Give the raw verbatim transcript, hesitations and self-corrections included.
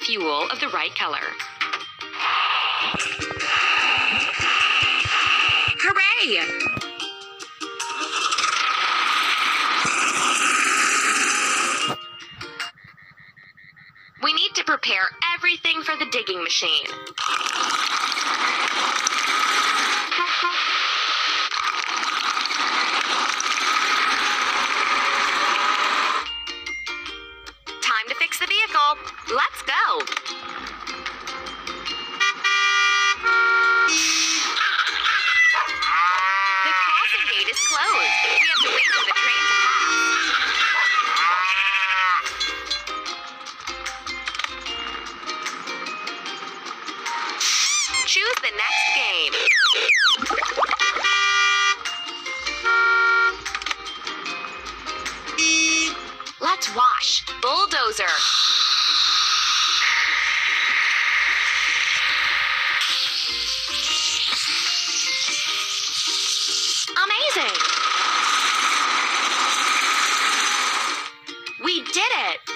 fuel of the right color. Hooray! We need to prepare everything for the digging machine. Time to fix the vehicle. Let's go. The crossing gate is closed. We have to wait for the train to pass. Choose the next game. Let's wash. Bulldozer. Amazing! We did it!